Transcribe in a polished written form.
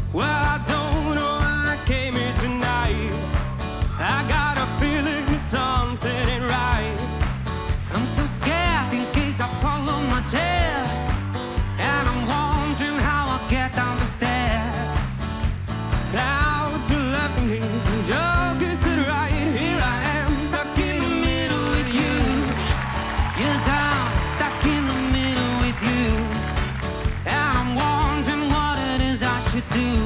Well, I don't know why I came here tonight. I got a feeling something ain't right. I'm so scared in case I follow my tail, and I'm wondering how I'll get down the stairs. Clouds are left me, jokers to the right. Here I am, stuck in the middle with you. Yes, I'm stuck in the middle with you, and I'm wondering what it is I should do.